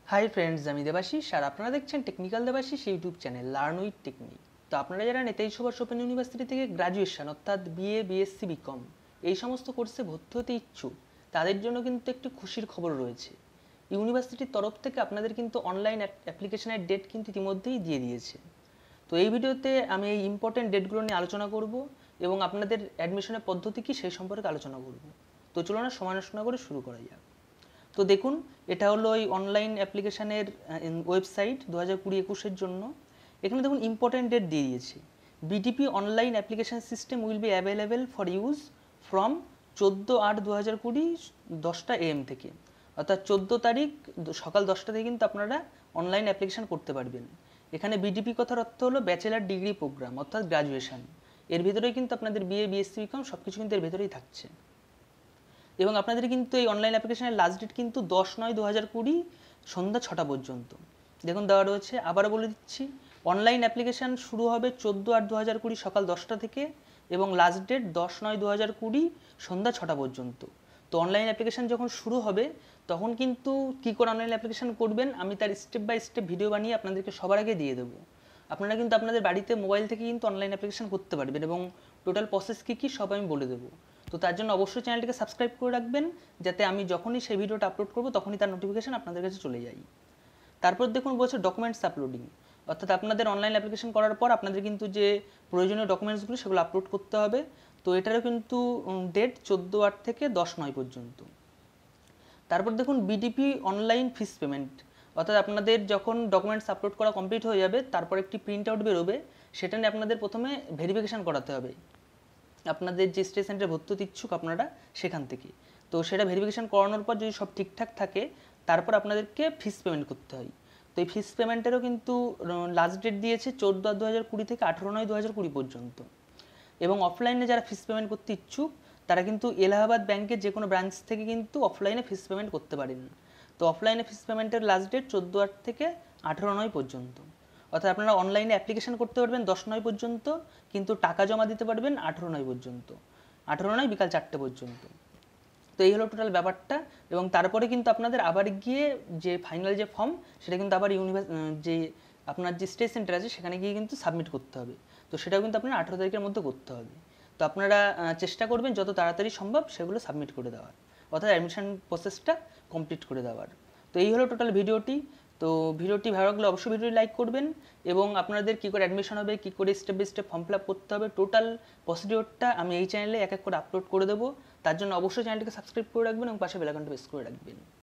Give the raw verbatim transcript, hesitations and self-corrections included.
Hi friends, আমি দেবাশিস আর আপনারা দেখছেন technical Debashis YouTube channel learn with technique. তো আপনারা যারা নেতাজি সুভাষ ওপেন ইউনিভার্সিটি থেকে গ্র্যাজুয়েশন অর্থাৎ বিএ বিএসসি বিকম এই সমস্ত কোর্সে ভর্তি হতে ইচ্ছুক, তাদের জন্য কিন্তু একটি খুশির খবর রয়েছে। ইউনিভার্সিটির তরফ থেকে আপনাদের কিন্তু অনলাইন অ্যাপ্লিকেশনের ডেট কিন্তু ইতিমধ্যেই দিয়ে দিয়েছে। তো এই ভিডিওতে আমি এই ইম্পর্টেন্ট ডেটগুলো নিয়ে আলোচনা করব এবং আপনাদের অ্যাডমিশনের পদ্ধতি কী সেই সম্পর্কে আলোচনা করব। তো চলুন না সময় নষ্ট না করে শুরু করা যাক। তো দেখুন, এটা হলো এই অনলাইন অ্যাপ্লিকেশানের ওয়েবসাইট দু হাজার কুড়ি একুশের জন্য। এখানে দেখুন ইম্পর্টেন্ট ডেট দিয়ে দিয়েছে। BTP online application system will be available for use from চোদ্দো আট দু হাজার কুড়ি দশটা এএম থেকে, অর্থাৎ চোদ্দো তারিখ সকাল দশটা থেকে কিন্তু আপনারা অনলাইন অ্যাপ্লিকেশান করতে পারবেন। এখানে বিটিপি কথার অর্থ হলো ব্যাচেলার ডিগ্রি প্রোগ্রাম অর্থাৎ গ্র্যাজুয়েশন। এর ভিতরেই কিন্তু আপনাদের বিএ বিএসসি বিকম সব কিছু কিন্তু এর ভেতরেই থাকছে। এবং আপনাদের কিন্তু এই অনলাইন অ্যাপ্লিকেশনের লাস্ট ডেট কিন্তু দশ নয় দু হাজার কুড়ি সন্ধ্যা ছটা পর্যন্ত। দেখুন দেওয়া রয়েছে, আবারও বলে দিচ্ছি, অনলাইন অ্যাপ্লিকেশান শুরু হবে চোদ্দো আট দু হাজার কুড়ি সকাল দশটা থেকে এবং লাস্ট ডেট দশ নয় দু হাজার কুড়ি সন্ধ্যা ছটা পর্যন্ত। তো অনলাইন অ্যাপ্লিকেশান যখন শুরু হবে তখন কিন্তু কী করে অনলাইন অ্যাপ্লিকেশান করবেন আমি তার স্টেপ বাই স্টেপ ভিডিও বানিয়ে আপনাদেরকে সবার আগে দিয়ে দেবো। আপনারা কিন্তু আপনাদের বাড়িতে মোবাইল থেকে কিন্তু অনলাইন অ্যাপ্লিকেশান করতে পারবেন এবং টোটাল প্রসেস কী কী সব আমি বলে দেবো। তো তার জন্য অবশ্যই চ্যানেলটিকে সাবস্ক্রাইব করে রাখবেন, যাতে আমি যখনই সেই ভিডিওটা আপলোড করব তখনই তার নোটিফিকেশন আপনাদের কাছে চলে যায়। তারপর দেখুন বলছে ডকুমেন্টস আপলোডিং, অর্থাৎ আপনাদের অনলাইন অ্যাপ্লিকেশন করার পর আপনাদের কিন্তু যে প্রয়োজনীয় ডকুমেন্টসগুলো সেগুলো আপলোড করতে হবে। তো এটারও কিন্তু ডেট চোদ্দো আট থেকে দশ নয় পর্যন্ত। তারপর দেখুন বিডিপি অনলাইন ফিস পেমেন্ট, অর্থাৎ আপনাদের যখন ডকুমেন্টস আপলোড করা কমপ্লিট হয়ে যাবে তারপর একটি প্রিন্ট আউট বেরোবে, সেটা নিয়ে আপনাদের প্রথমে ভেরিফিকেশান করাতে হবে আপনাদের যে স্টেট সেন্টারে ভর্তি হতে ইচ্ছুক আপনারা সেখান থেকে। তো সেটা ভেরিফিকেশান করানোর পর যদি সব ঠিকঠাক থাকে তারপর আপনাদেরকে ফিস পেমেন্ট করতে হয়। তো এই ফিস পেমেন্টেরও কিন্তু লাস্ট ডেট দিয়েছে চোদ্দো দু হাজার কুড়ি থেকে আঠেরো নয় দু হাজার কুড়ি পর্যন্ত। এবং অফলাইনে যারা ফিস পেমেন্ট করতে ইচ্ছুক তারা কিন্তু এলাহাবাদ ব্যাংকের যে কোনো ব্রাঞ্চ থেকে কিন্তু অফলাইনে ফিস পেমেন্ট করতে পারেন। তো অফলাইনে ফিস পেমেন্টের লাস্ট ডেট চোদ্দো আট থেকে আঠেরো নয় পর্যন্ত, অর্থাৎ আপনারা অনলাইনে অ্যাপ্লিকেশন করতে পারবেন দশ নয় পর্যন্ত, কিন্তু টাকা জমা দিতে পারবেন আঠেরো নয় পর্যন্ত, আঠেরো নয় বিকাল চারটে পর্যন্ত। তো এই হলো টোটাল ব্যাপারটা। এবং তারপরে কিন্তু আপনাদের আবার গিয়ে যে ফাইনাল যে ফর্ম সেটা কিন্তু আবার ইউনিভার্স যে আপনার যে স্টেট সেন্টার আছে সেখানে গিয়ে কিন্তু সাবমিট করতে হবে। তো সেটাও কিন্তু আপনার আঠেরো তারিখের মধ্যে করতে হবে। তো আপনারা চেষ্টা করবেন যত তাড়াতাড়ি সম্ভব সেগুলো সাবমিট করে দেওয়ার, অর্থাৎ অ্যাডমিশন প্রসেসটা কমপ্লিট করে দেওয়ার। তো এই হলো টোটাল ভিডিওটি। তো ভিডিওটি ভালো লাগলে অবশ্যই ভিডিওটি লাইক করবেন এবং আপনাদের কী করে অ্যাডমিশন হবে, কী করে step by step form fill up করতে হবে, টোটাল প্রসিডিওরটা আমি এই চ্যানেলে এক এক করে আপলোড করে দেবো। তার জন্য অবশ্যই চ্যানেলটিকে সাবস্ক্রাইব করে রাখবেন এবং পাশে বেল আইকনটা প্রেস করে রাখবেন।